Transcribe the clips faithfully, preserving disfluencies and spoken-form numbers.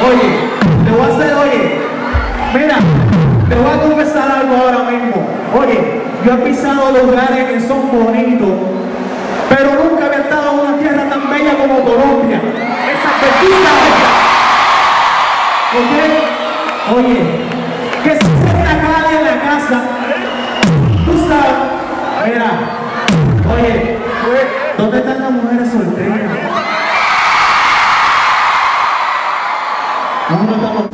Oye, te voy a hacer, oye, mira, te voy a confesar algo ahora mismo. Oye, yo he pisado lugares que son bonitos, pero nunca había estado en una tierra tan bella como Colombia. Esa belleza. ¿Ok? Oye, que se sienta nadie en la casa. Tú sabes, mira, oye, ¿dónde están las mujeres solteras? No, no estamos.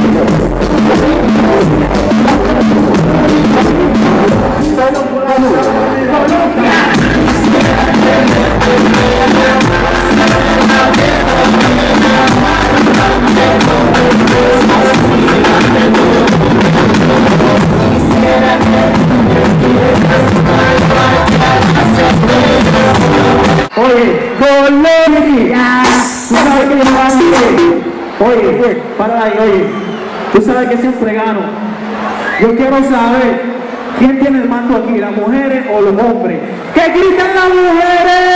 Oye, Colombia, tú sabes que yo Oye, para ahí, oye, tú sabes que siempre gano. Yo quiero saber quién tiene el mando aquí, las mujeres o los hombres. ¡Que griten las mujeres!